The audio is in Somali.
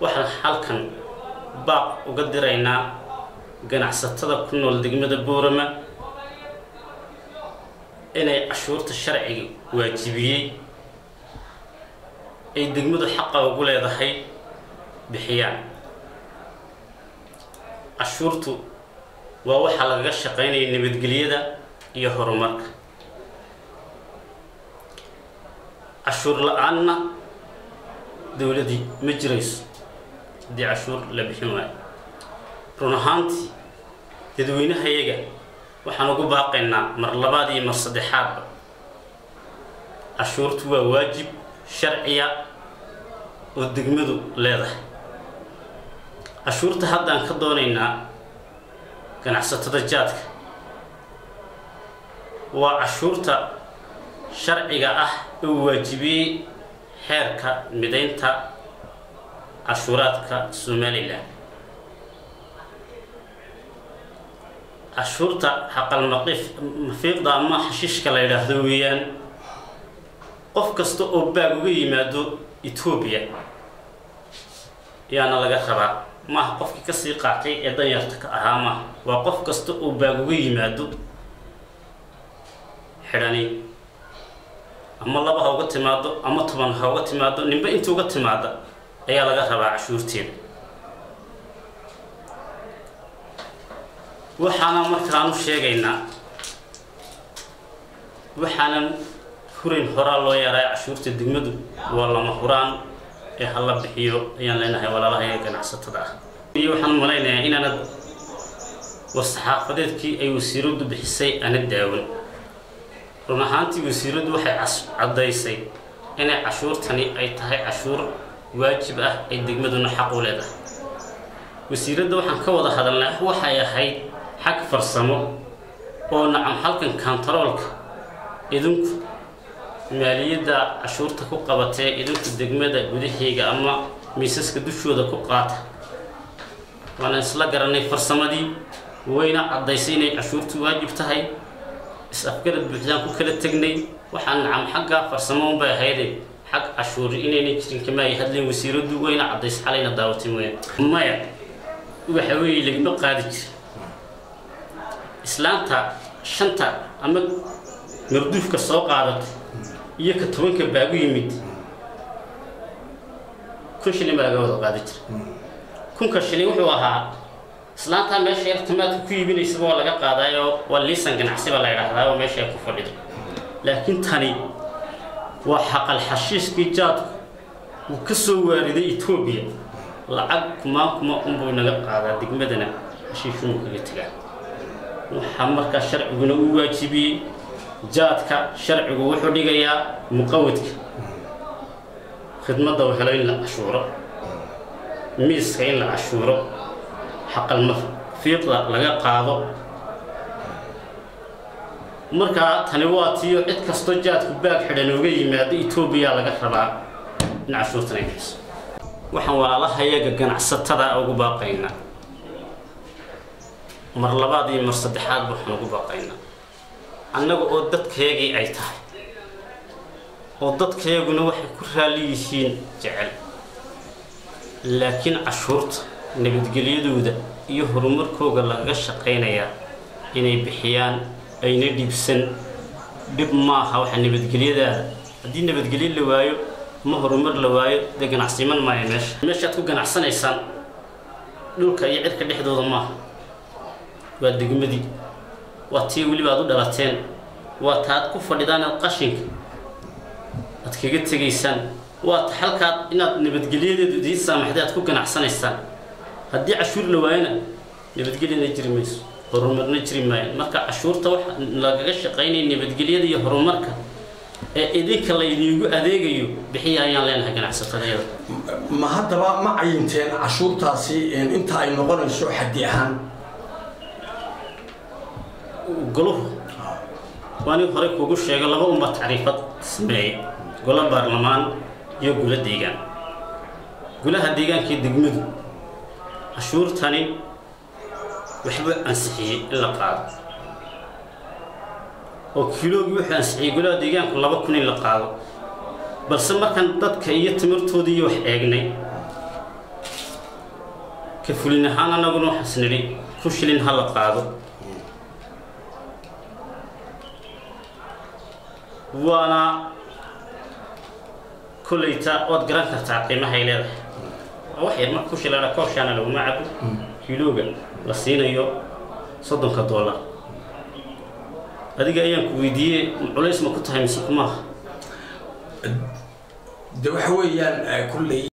waxaan halkan baaq uga diraynaa ganacsatada ku nool degmada Boorama inay cashuurta sharciga waajibiyay ay degmadu xaq ugu leedahay bixiyaan. cashuurtu waa waxa laga shaqeynay nabadgelyada iyo horumarka. cashuur la'aanna dawladdi ma jirayso haddii cashuur la bixin waayo. run ahaantii dadweynahayaga waxaan ugu baaqaynaa mar labaad iyo mar saddexaadba cashuurtu waa waajib sharciya oo degmadu leedahay. cashuurta haddaan ka doonaynaa ganacsatada jaadka waa cashuurta sharciga ah oo waajibiyay xeerka mideynta cashuuraadka Soomaaliland. cashuurta xaqal mafiiqda ama xashiishka la yiraahdo weeyaan qof kasta oo baag uga yimaado Ethiopia yaana laga rabaa ma qofkii ka sii qaatay ee danyarta ka ahaa ma waa qof kasta oo baag uga yimaado xirani ama laba ha uga timaado ama 10 ha uga timaado ninba inta uga timaado ayaa laga rabaa cashuurteeda. waxaana markaan u sheegaynaa waxaanan hurin hora loo yaray cashuurta degmadu waa lama huraan ee hala bixiyo ayaan leenahay walaalahay ganacsatada ah. iyo waxaan malaynayaa inaanad wasaxaafadeedkii ay wasiiradu bixisay ana daawan. run ahaantii wasiiradu waxay caddaysay inay cashuurtani ay tahay cashuur waajib ah ay degmaduna xaq u leedahay. wasiiradu waxaan ka wada hadalnaa waxay ahayd xaq farsamo oo nacam halkan kantaroolka idinku maaliyadda cashuurta ku qabatay idinku degmada gudaheega ama miisaska dushooda ku qaata. waana isla garanay farsamadii wayna caddaysay inay cashuurtu waajib tahay. is-afgarad buuxdaan ku kala tagnay waxaan nacam xagga farsamo bay ahayd xaq cashuur inayna jirin kama ay hadleen wasiiradu wayna caddaysay xalayna daawatay maya waxa weeye lagma qaadi jiray islaanta shanta ama marduufka soo qaadato iyo ka 10ka baagu yimid kun shilin baa laga wada qaadi jiray. kunka shilin wuxuu ahaa islaanta meesha yartamaadka ku iibinaysa waa laga qaadayo waa liisan ganacsi baa la yiraahdaa oo meesha ku fadhido. laakiin tani waa xaqal xashiishkii jaadku uu ka soo waariday Ethiopia lacag kuma umbu naga qaadaa degmadana xashiishuu kaga tagaa. waxaa markaa sharciguna u waajibiyay jaadka sharcigu wuxuu dhigayaa muqawadka khidmadda waxa la cashuuro miiska in la cashuuro xaqal mafiiqda laga qaado. markaa tani waa tiyo cid kasto jaadku baag xidhan uga yimaado Ethiopia laga rabaa in cashuurtan ay bixiso. waxaan walaalahayaga ganacsatada ugu baaqaynaa mar labaad iyo mar saddexaad waxaan ugu baaqaynaa annaga oo dadkeegii ay tahay oo dadkeeguna waxay ku raali yihiin jecel laakiin cashuurta nabadgelyadooda iyo horumarkooda laga shaqeynaya inay bixiyaan ayna dhibsan dhib maaha waxa nabadgelyadaada haddii nabadgelyo la waayo ma horumar la waayo de ganacsiman maayo meeshaad ku ganacsanaysaan dhulka iyo cirka dhexdooda maaha waa degmadii waa tii waliba aad u dhalateen waa taad ku fadhidaan qashinka aad kaga tegaysaan waa halkaad inaad nabadgelyadeedu idin saamaxday aad ku ganacsanaysaan. haddii cashuur la waayana nabadgelyada jiri mayso horumarna jiri maayo. marka cashuurta waxa lagaga shaqeynay nabadgelyada iyo horumarka ee idinka la idigu adeegayo bixiya ayaan leenahay ganacsatada. ma haddaba ma cayinteen cashuurtaasi inta ay noqonayso xaddi ahaan goluhu waani hore kugu sheegay laba ummad taariifad sameeyay golo baarlamaan iyo golo deegaan. golaha deegaankii degmadu cashuurtani waxba ansixiyay in la qaado oo kiiloogi wuxuu ansixiyay golaha deegaanku 2000 in la qaado balse markan dadka iyo timirtoodii wax eegnay كفلين هانا نقولوا حسنري كشلين هلا قادو وانا كليتا واد قران كرتا قيمها هي لهده waxay ma ku shilana kooshana lagu macabo kiilooga la siinayo $30 adiga ayaan ku weydiiyay culays ma ku tahay mise kuma de waxa weeyaan kulli